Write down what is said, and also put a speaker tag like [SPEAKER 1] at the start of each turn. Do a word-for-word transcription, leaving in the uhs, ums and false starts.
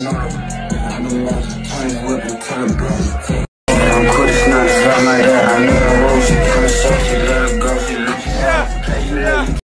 [SPEAKER 1] I don't want to turn whip and turn back.